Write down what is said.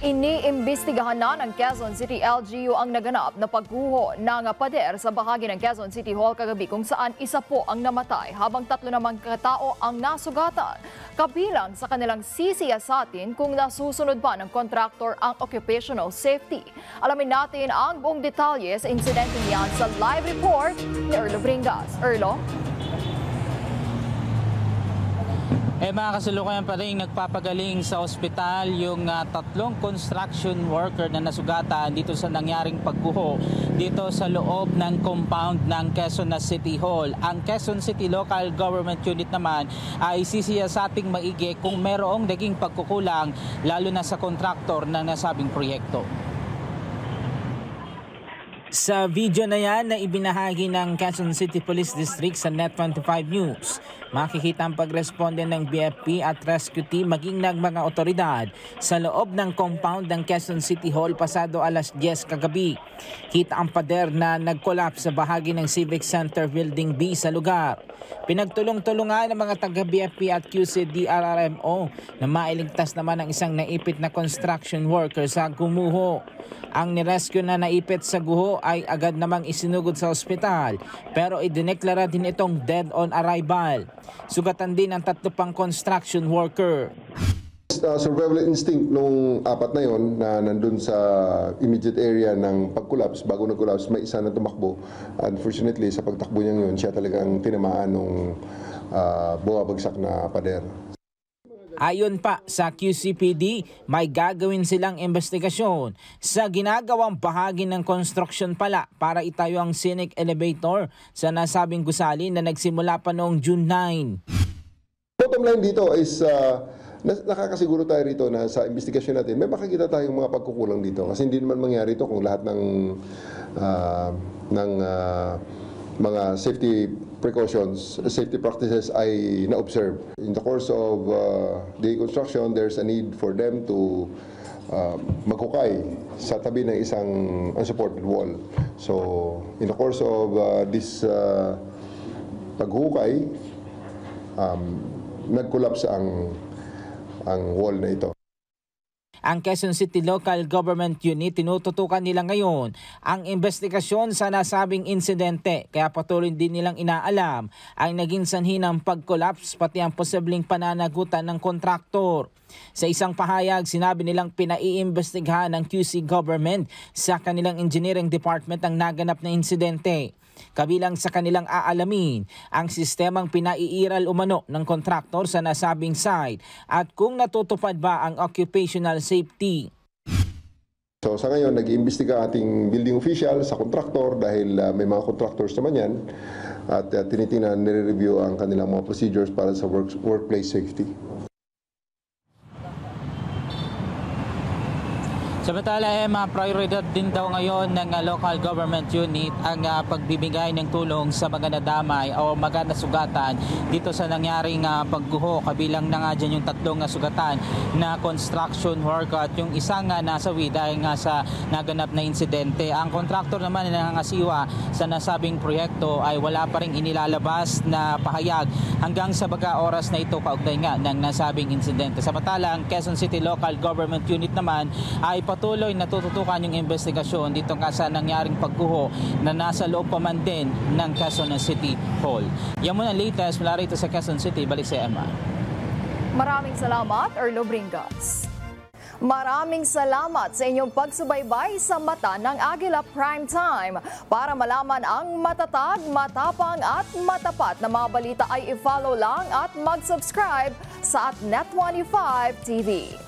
Iniimbestigahan na ng Quezon City LGU ang naganap na pagguho ng pader sa bahagi ng Quezon City Hall kagabi kung saan isa po ang namatay habang 3 namang katao ang nasugatan. Kabilang sa kanilang sisiyasatin kung nasusunod pa ng kontraktor ang occupational safety. Alamin natin ang buong detalye sa insidente niyan sa live report ni Erlo Bringas. Erlo? Mga kasalukuyan pa rin nagpapagaling sa ospital yung 3 construction worker na nasugatan dito sa nangyaring pagguho dito sa loob ng compound ng Quezon City Hall. Ang Quezon City Local Government Unit naman ay sisiyasating maigi kung merong naging pagkukulang lalo na sa kontraktor ng nasabing proyekto. Sa video na yan na ibinahagi ng Quezon City Police District sa Net25 News, makikita ang pagresponde ng BFP at rescue team maging ng mga otoridad sa loob ng compound ng Quezon City Hall pasado alas 10 kagabi. Kita ang pader na nag-collapse sa bahagi ng Civic Center Building B sa lugar. Pinagtulong-tulungan ng mga taga-BFP at QC-DRRMO na mailigtas naman ang isang naipit na construction worker sa gumuho. Ang nirescue na naipit sa guho ay agad namang isinugod sa ospital pero idineklara din itong dead on arrival. Sugatan din ang 3 pang construction worker. Survival instinct nung 4 na yon na nandun sa immediate area ng pag-collapse, bago nag-collapse may isa na tumakbo. Unfortunately sa pagtakbo niya yun, siya talagang tinamaan nung bumabagsak na pader. Ayon pa sa QCPD, may gagawin silang investigasyon sa ginagawang bahagi ng construction pala para itayo ang scenic elevator sa nasabing gusali na nagsimula pa noong June 9. Bottom line dito is nakakasiguro tayo rito na sa investigasyon natin may makikita tayong mga pagkukulang dito kasi hindi naman mangyari ito kung lahat ng mga safety precautions, safety practices ay na-observe. In the course of the construction, there's a need for them to maghukay sa tabi ng isang unsupported wall. So, in the course of this paghukay, nag-collapse ang wall na ito. Ang Quezon City Local Government Unit tinututukan nila ngayon ang investigasyon sa nasabing insidente kaya patuloy din nilang inaalam ang naging sanhi ng pag-collapse pati ang posibleng pananagutan ng kontraktor. Sa isang pahayag, sinabi nilang pinaiimbestigahan ng QC Government sa kanilang engineering department ang naganap na insidente. Kabilang sa kanilang aalamin ang sistemang pinaiiral umano ng kontraktor sa nasabing site at kung natutupad ba ang occupational safety. So sa ngayon, nag-iimbestiga ating building official sa kontraktor dahil may mga contractors naman yan at tinitingnan, nire-review ang kanilang mga procedures para sa workplace safety. Samantala, mga prioridad din daw ngayon ng local government unit ang pagbibigay ng tulong sa mga nadamay o mga nasugatan dito sa nangyaring pagguho. Kabilang na nga dyan yung 3 sugatan na construction worker at yung isang nasawi dahil nga sa naganap na insidente. Ang kontraktor naman na nangasiwa sa nasabing proyekto ay wala pa rin inilalabas na pahayag hanggang sa baga oras na ito kaugnay nga ng nasabing insidente. Samantala, ang Quezon City Local Government Unit naman ay patuloy natututukan yung investigasyon dito nga sa nangyaring pagguho na nasa loob pa man din ng Quezon City Hall. Yan muna ang latest mula rito sa Quezon City. Balik sa Emma. Maraming salamat, Erlo Bringas. Maraming salamat sa inyong pagsubaybay sa Mata ng Agila Primetime. Para malaman ang matatag, matapang at matapat na mga balita ay i-follow lang at mag-subscribe sa Net25 TV.